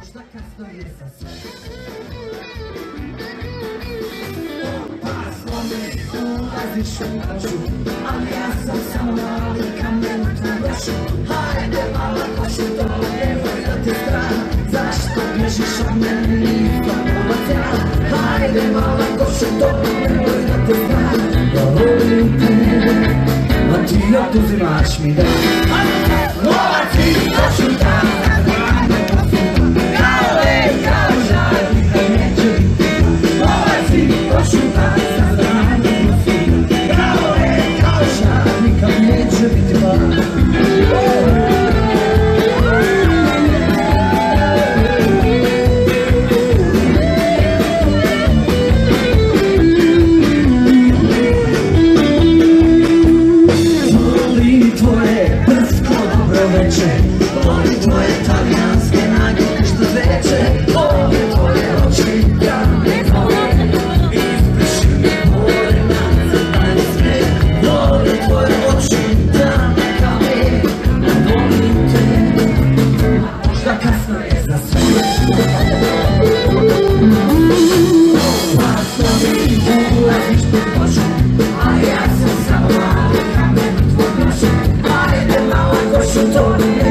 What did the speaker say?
možda kasno je za sve. Opasno me ulaziš u noću, ali ja sam samo mali kamen u tvom brašu. Hajde mala košu to, nemoj da te strah, zašto bježiš od mene, nisam pobaca. Hajde mala košu to, nemoj da te strah, ja volim te, a ti oduzimaš mi dan. Novac i košu dan, volim tvoje talijanske nagnjene što veče, volim tvoje oči tamne koje, ispriši mi more na crtani sred, volim tvoje oči tamne kame, volim te, a možda kasno je za sve. Opasno mi ulaziš pod košu, a ja sam samo mali kamen u tvoj brašu. Hajde mala košu to nije